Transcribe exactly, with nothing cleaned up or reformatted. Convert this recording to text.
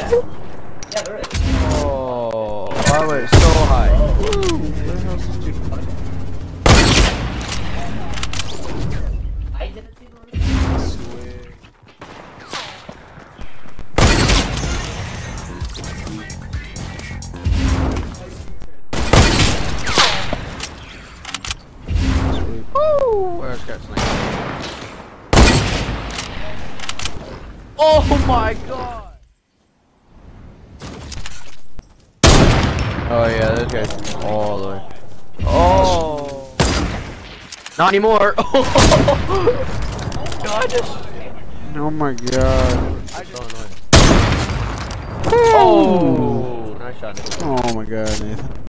Yeah, there is. Oh, I went so high. Woo! Where the hell is this dude fighting? I didn't see the roof. Swear. Woo! Where's got sniped? Oh my god! Oh yeah, this guy's all the way. Oh! Not anymore! Oh god! Oh my god! So annoying. Oh! Nice shot. Oh my god, Nathan.